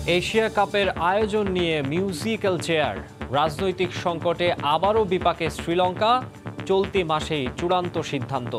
Asia কাপের আয়োজন নিয়ে মিউজিক্যাল চেয়ার। রাজনৈতিক সংকটে আবারও বিপাকে শ্রীলঙ্কা, চলতি মাসেই চূড়ান্ত সিদ্ধান্ত।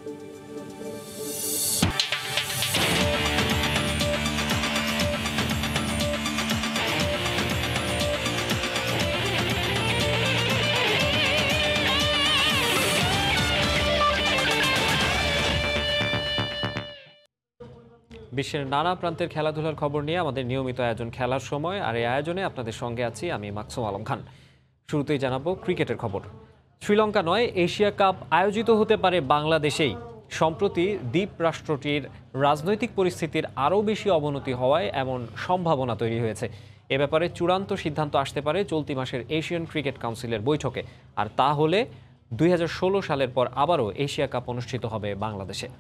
বিশ্বের নানা প্রান্তের খেলাধুলার খবর নিয়ে আমাদের নিয়মিত আয়োজন খেলার সময়, আর এই আয়োজনে আপনাদের সঙ্গে আছি আমি মাকসুম আলম খান। শুরুতেই জানাবো ক্রিকেটের খবর। শ্রীলঙ্কা নয়, এশিয়া কাপ আয়োজিত হতে পারে বাংলাদেশেই। সম্প্রতি দ্বীপ রাষ্ট্রটির রাজনৈতিক পরিস্থিতির আরও বেশি অবনতি হওয়ায় এমন সম্ভাবনা তৈরি হয়েছে। এ ব্যাপারে চূড়ান্ত সিদ্ধান্ত আসতে পারে চলতি মাসের এশিয়ান ক্রিকেট কাউন্সিলের বৈঠকে, আর তা হলে 2016 সালের পর আবারও এশিয়া কাপ অনুষ্ঠিত হবে বাংলাদেশে।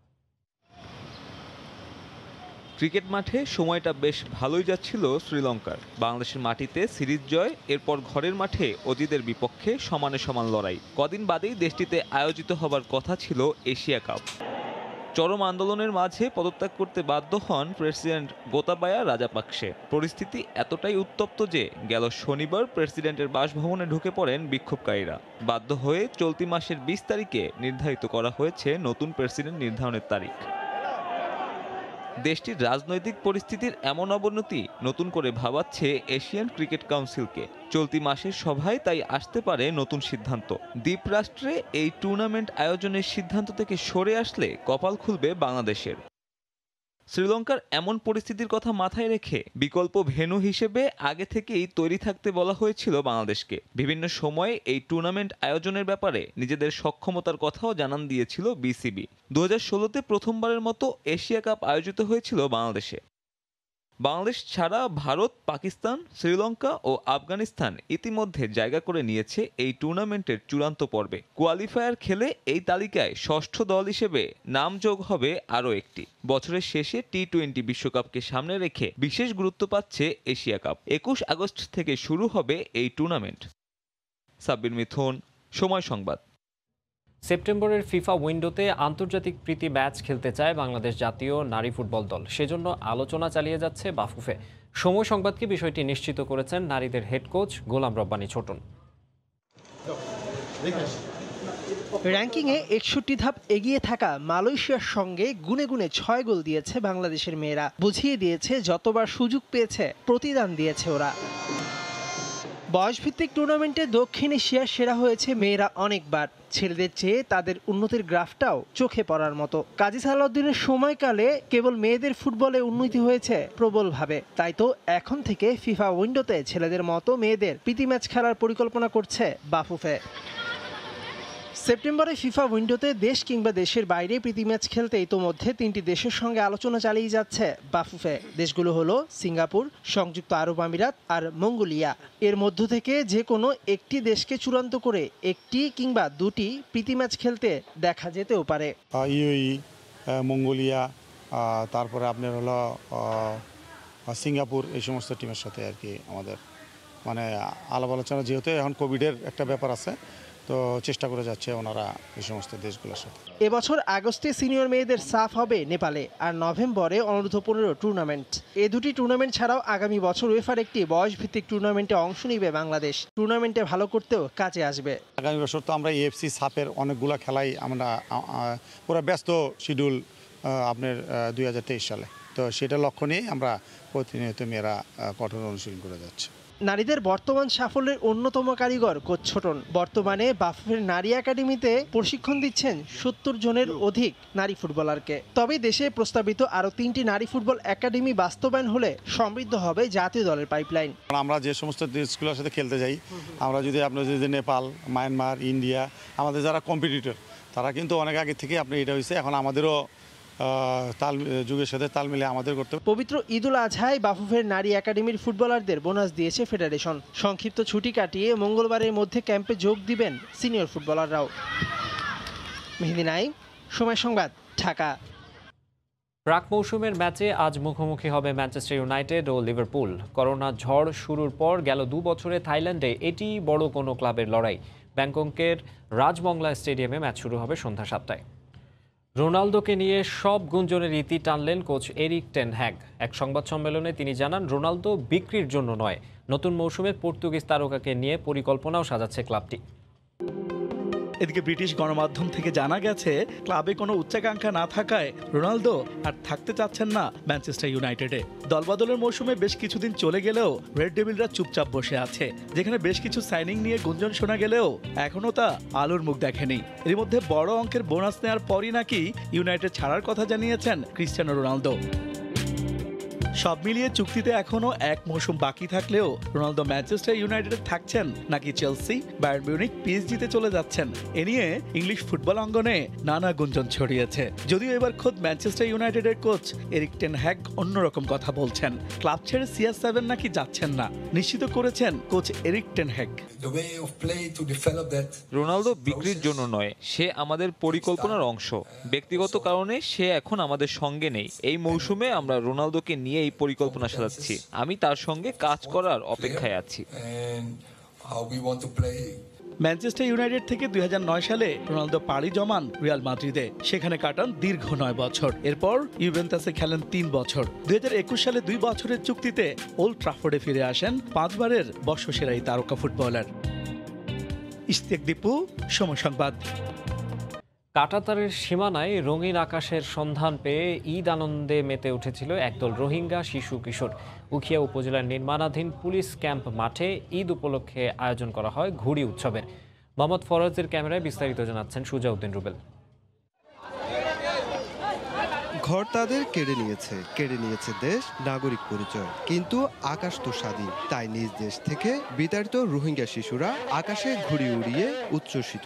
ক্রিকেট মাঠে সময়টা বেশ ভালোই যাচ্ছিল শ্রীলঙ্কার। বাংলাদেশের মাটিতে সিরিজ জয়, এরপর ঘরের মাঠে অজিদের বিপক্ষে সমানে সমান লড়াই। কদিন বাদেই দেশটিতে আয়োজিত হবার কথা ছিল এশিয়া কাপ। চরম আন্দোলনের মাঝে পদত্যাগ করতে বাধ্য হন প্রেসিডেন্ট গোতাবায়া রাজাপাকসে। পরিস্থিতি এতটাই উত্তপ্ত যে গেল শনিবার প্রেসিডেন্টের বাসভবনে ঢুকে পড়েন বিক্ষোভকারীরা। বাধ্য হয়ে চলতি মাসের 20 তারিখে নির্ধারিত করা হয়েছে নতুন প্রেসিডেন্ট নির্ধারণের তারিখ। দেশটির রাজনৈতিক পরিস্থিতির এমন অবনতি নতুন করে ভাবাচ্ছে এশিয়ান ক্রিকেট কাউন্সিলকে। চলতি মাসের সভায় তাই আসতে পারে নতুন সিদ্ধান্ত। দ্বীপরাষ্ট্রে এই টুর্নামেন্ট আয়োজনের সিদ্ধান্ত থেকে সরে আসলে কপাল খুলবে বাংলাদেশের। শ্রীলঙ্কার এমন পরিস্থিতির কথা মাথায় রেখে বিকল্প ভেন্যু হিসেবে আগে থেকেই তৈরি থাকতে বলা হয়েছিল বাংলাদেশকে। বিভিন্ন সময়ে এই টুর্নামেন্ট আয়োজনের ব্যাপারে নিজেদের সক্ষমতার কথাও জানান দিয়েছিল বিসিবি। 2016-তে প্রথমবারের মতো এশিয়া কাপ আয়োজিত হয়েছিল বাংলাদেশে। বাংলাদেশ ছাড়া ভারত, পাকিস্তান, শ্রীলঙ্কা ও আফগানিস্তান ইতিমধ্যে জায়গা করে নিয়েছে এই টুর্নামেন্টের চূড়ান্ত পর্বে। কোয়ালিফায়ার খেলে এই তালিকায় ষষ্ঠ দল হিসেবে নাম যোগ হবে আরও একটি। বছরের শেষে টি-20 বিশ্বকাপকে সামনে রেখে বিশেষ গুরুত্ব পাচ্ছে এশিয়া কাপ। 21 আগস্ট থেকে শুরু হবে এই টুর্নামেন্ট। সাব্বির মিথুন, সময় সংবাদ। সেপ্টেম্বরের ফিফা উইন্ডোতে আন্তর্জাতিক প্রীতি ম্যাচ খেলতে চায় বাংলাদেশ জাতীয় নারী ফুটবল দল। সেজন্য আলোচনা চালিয়ে যাচ্ছে বাফুফে। সময় সংবাদকে বিষয়টি নিশ্চিত করেছেন নারীদের হেড কোচ গোলাম রব্বানী ছোটন। র্যাঙ্কিংয়ে 61 ধাপ এগিয়ে থাকা মালয়েশিয়ার সঙ্গে গুনে গুনে 6 গোল দিয়েছে বাংলাদেশের মেয়েরা। বুঝিয়ে দিয়েছে যতবার সুযোগ পেয়েছে প্রতিদান দিয়েছে ওরা। বয়সভিত্তিক টুর্নামেন্টে দক্ষিণ এশিয়ার সেরা হয়েছে মেয়েরা অনেকবার। ছেলেদের চেয়ে তাদের উন্নতির গ্রাফটাও চোখে পড়ার মতো। কাজী সালাউদ্দিনের সময়কালে কেবল মেয়েদের ফুটবলে উন্নতি হয়েছে প্রবলভাবে। তাই তো এখন থেকে ফিফা উইন্ডোতে ছেলেদের মতো মেয়েদের প্রীতি ম্যাচ খেলার পরিকল্পনা করছে বাফুফে। সেপ্টেম্বরে ফিফা উইন্ডোতে দেশ কিংবা দেশের বাইরে প্রীতি ম্যাচ খেলতে ইতোমধ্যে 3টি দেশের সঙ্গে আলোচনা চালিয়ে যাচ্ছে বাফুফে। দেশগুলো হলো সিঙ্গাপুর, সংযুক্ত আরব আমিরাত আর মঙ্গোলিয়া। এর মধ্য থেকে যে কোনো একটি দেশকে চূড়ান্ত করে একটি কিংবা দুটি প্রীতি ম্যাচ খেলতে দেখা যেতেও পারে। ইউএই, মঙ্গোলিয়া, তারপরে আপনার হলো সিঙ্গাপুর, এই সমস্ত টিমের সাথে আর কি আমাদের মানে আলাপ আলোচনা, যেহেতু এখন কোভিডের একটা ব্যাপার আছে, তো চেষ্টা করে যাচ্ছে ওনারা এই সমস্ত দেশগুলোর সাথে। এবছর আগস্টে সিনিয়র মেয়েদের সাফ হবে নেপালে, আর নভেম্বরে অনূর্ধ্ব-15 টুর্নামেন্ট। এই দুটি টুর্নামেন্ট ছাড়াও আগামী বছর উয়েফার একটি বয়সভিত্তিক টুর্নামেন্টে অংশ নিবে বাংলাদেশ। টুর্নামেন্টে ভালো করতেও কাজে আসবে। আগামী বছর তো আমরা এএফসি সাফের অনেকগুলো খেলাই আমরা পুরো ব্যস্ত শিডিউল আপনার 2023 সালে, তো সেটা লক্ষ্য নিয়ে আমরা প্রতিনিয়ত মেয়েরা কঠোর অনুশীলন করে যাচ্ছে। নারীদের বর্তমান সাফল্যের অন্যতম কারিগর কোচ ছোটন। বর্তমানে বাফুফের নারী একাডেমিতে প্রশিক্ষণ দিচ্ছেন 70 জনের অধিক নারী ফুটবলারকে। তবে দেশে প্রস্তাবিত আরও 3টি নারী ফুটবল একাডেমি বাস্তবায়ন হলে সমৃদ্ধ হবে জাতীয় দলের পাইপলাইন। আমরা যে সমস্ত দেশগুলোর সাথে খেলতে যাই, আমরা যদি নেপাল, মায়ানমার, ইন্ডিয়া, আমাদের যারা কম্পিটিটর, তারা কিন্তু অনেক আগে থেকে এটা হয়েছে। এখন আমাদেরও যুগের সাথে তাল মিলে আমাদের করতে। পবিত্র ঈদুল আজহায় বাফুফের নারী একাডেমির ফুটবলারদের বোনাস দিয়েছে ফেডারেশন। সংক্ষিপ্ত ছুটি কাটিয়ে মঙ্গলবারের মধ্যে ক্যাম্পে যোগ দিবেন সিনিয়র ফুটবলাররাও। মেহেদী নাইম, সময় সংবাদ, ঢাকা। প্রাক মৌসুমের ম্যাচে আজ মুখোমুখি হবে ম্যানচেস্টার ইউনাইটেড ও লিভারপুল। করোনা ঝড় শুরুর পর গেল 2 বছরে থাইল্যান্ডে এটি বড় কোনো ক্লাবের লড়াই। ব্যাংককের রাজমংলা স্টেডিয়ামে ম্যাচ শুরু হবে সন্ধ্যা 7টায়। রোনালদোকে নিয়ে সব গুঞ্জনের ইতি টানলেন কোচ এরিক টেন হ্যাগ। এক সংবাদ সম্মেলনে তিনি জানান, রোনালদো বিক্রির জন্য নয়, নতুন মৌসুমে পর্তুগিজ তারকাকে নিয়ে পরিকল্পনাও সাজাচ্ছে ক্লাবটি। এদিকে ব্রিটিশ গণমাধ্যম থেকে জানা গেছে, ক্লাবে কোনো উচ্চাকাঙ্ক্ষা না থাকায় রোনালদো আর থাকতে চাচ্ছেন না ম্যানচেস্টার ইউনাইটেডে। দলবদলের মৌসুমে বেশ কিছুদিন চলে গেলেও রেড ডেভিলরা চুপচাপ বসে আছে, যেখানে বেশ কিছু সাইনিং নিয়ে গুঞ্জন শোনা গেলেও এখনও তা আলোর মুখ দেখেনি। এর মধ্যে বড় অঙ্কের বোনাস নেওয়ার পরই নাকি ইউনাইটেড ছাড়ার কথা জানিয়েছেন ক্রিস্টিয়ানো রোনালদো। সব মিলিয়ে চুক্তিতে এখনো এক মৌসুম বাকি থাকলেও রোনালদো ম্যানচেস্টার ইউনাইটেডে থাকছেন নাকি চেলসি, বায়ার্ন মিউনিখ, পিএসজিতে চলে যাচ্ছেন, এ নিয়ে ইংলিশ ফুটবল অঙ্গনে নানা গুঞ্জন ছড়িয়েছে। যদিও এবার খোদ ম্যানচেস্টার ইউনাইটেডের কোচ এরিক টেন হ্যাগ অন্যরকম কথা বলছেন। ক্লাব ছেড়ে CR7 নাকি যাচ্ছেন না, নিশ্চিত করেছেন coach Erik ten Hag. Ronaldo বিক্রির জন্য নয়, সে আমাদের পরিকল্পনার অংশ। ব্যক্তিগত কারণে সে এখন আমাদের সঙ্গে নেই। এই মৌসুমে আমরা রোনালদোকে নিয়ে এই পরিকল্পনা সাজাচ্ছি। আমি তার সঙ্গে কাজ করার অপেক্ষায় আছি। ম্যানচেস্টার ইউনাইটেড থেকে 2009 সালে রোনালদো পাড়ি জমান রিয়াল মাদ্রিদে, সেখানে কাটান দীর্ঘ 9 বছর। এরপর ইউভেন্টাসে খেলেন 3 বছর। 2021 সালে 2 বছরের চুক্তিতে ওল্ড ট্রাফোর্ডে ফিরে আসেন 5 বারের বর্ষসেরা এই তারকা ফুটবলার। ইশতিয়াক দীপু, সময় সংবাদ। কাঁটাতারের সীমানায় রঙিন আকাশের সন্ধান পেয়ে ঈদ আনন্দে মেতে উঠেছিল একদল রোহিঙ্গা শিশু কিশোর। উখিয়া উপজেলার নির্মাণাধীন পুলিশ ক্যাম্প মাঠে ঈদ উপলক্ষে আয়োজন করা হয় ঘুড়ি উৎসবের। মোহাম্মদ ফরাজের ক্যামেরায় বিস্তারিত জানাচ্ছেন সুজাউদ্দিন রুবেল। ঘর তাদের কেড়ে নিয়েছে দেশ, নাগরিক পরিচয়, কিন্তু আকাশ তো স্বাধীন। তাই নিজ দেশ থেকে বিতাড়িত রোহিঙ্গা শিশুরা আকাশে ঘুড়ি উড়িয়ে উচ্ছ্বসিত।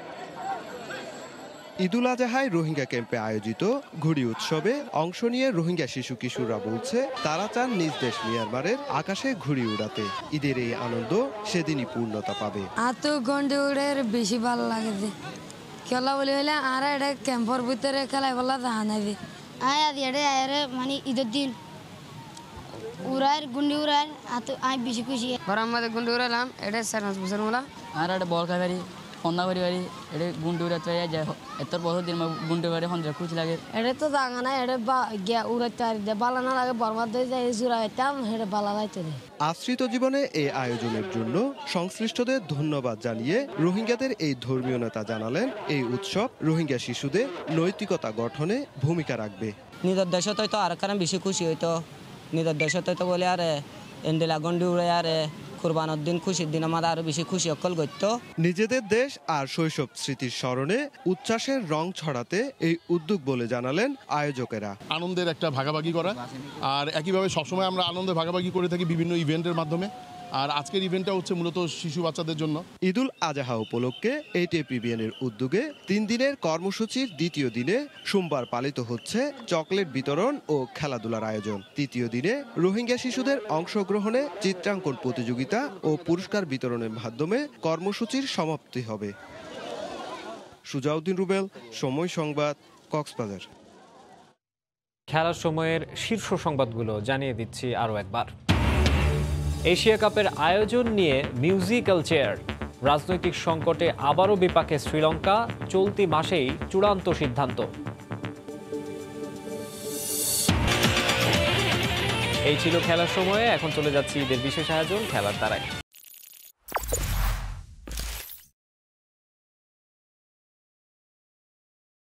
ঈদুল আজহায় রোহিঙ্গা ক্যাম্পে আয়োজিত ঘুড়ি উৎসবে অংশ নিয়ে রোহিঙ্গা শিশু কিশোররা বলছে, তারা চান নিজ দেশ মিয়ানমারের আকাশে ঘুড়ি উড়াতে। ঈদের এই আনন্দ সেদিনই পূর্ণতা পাবে। তো ঘন্টি উড়ে বেশি ভালো লাগে খেলা বলি হলে আর এটা ক্যাম্পের ভিতরে খেলাই বলা দেখা নাবি আরে মানে ঈদের দিন উড়ায় গুন্ডি উড়ায় আমি বেশি খুশি। আমাদের গুন্ডি উড়ালাম এটা 4-5 বছর মোলা আর একটা বল খাই পারি সন্ধ্যা করি পারি এটা গুন্ডি উড়াতে যায় এত বছর দিন গুন্ডি পারি সন্ধ্যা খুশি লাগে। এটা তো জাগা না এটা গিয়া উড়াইতে আর বালা না লাগে বরবাদ দিয়ে যায় জুড়াইতাম এটা বালা লাইতে দেয়। আশ্রিত জীবনে এই আয়োজনের জন্য সংশ্লিষ্টদের ধন্যবাদ জানিয়ে রোহিঙ্গাদের এই ধর্মীয় নেতা জানালেন, এই উৎসব রোহিঙ্গা শিশুদের নৈতিকতা গঠনে ভূমিকা রাখবে। নিজের দেশে তো আর কারণ বেশি খুশি হইতো, নিজের দেশে তো বলে আর এন্ডেলা গন্ডি উড়ে আর কুরবানের দিন খুশির দিন আমাদের আরো বেশি খুশি অকল করত। নিজেদের দেশ আর শৈশব স্মৃতির স্মরণে উচ্ছ্বাসের রং ছড়াতে এই উদ্যোগ বলে জানালেন আয়োজকেরা। আনন্দের একটা ভাগাভাগি করা, আর একইভাবে সবসময় আমরা আনন্দের ভাগাভাগি করে থাকি বিভিন্ন ইভেন্টের মাধ্যমে। আর আজকের ইভেন্টটা হচ্ছে মূলত শিশু বাচ্চাদের জন্য। ঈদুল আজহা উপলক্ষে ATPBN-এর উদ্যোগে 3 দিনের কর্মসূচির দ্বিতীয় দিনে সোমবার পালিত হচ্ছে চকলেট বিতরণ ও খেলাধুলার আয়োজন। তৃতীয় দিনে রোহিঙ্গা শিশুদের অংশগ্রহণে চিত্রাঙ্কন প্রতিযোগিতা ও পুরস্কার বিতরণের মাধ্যমে কর্মসূচির সমাপ্তি হবে। সুজাউদ্দিন রুবেল, সময় সংবাদ, কক্সবাজার। খেলার সময়ের শীর্ষ সংবাদগুলো জানিয়ে দিচ্ছি আরও একবার। এশিয়া কাপের আয়োজন নিয়ে মিউজিক্যাল চেয়ার। রাজনৈতিক সংকটে আবারও বিপাকে শ্রীলঙ্কা, চলতি মাসেই চূড়ান্ত সিদ্ধান্ত। এই ছিল খেলার সময়ে। এখন চলে যাচ্ছি ঈদের বিশেষ আয়োজন খেলার তারায়।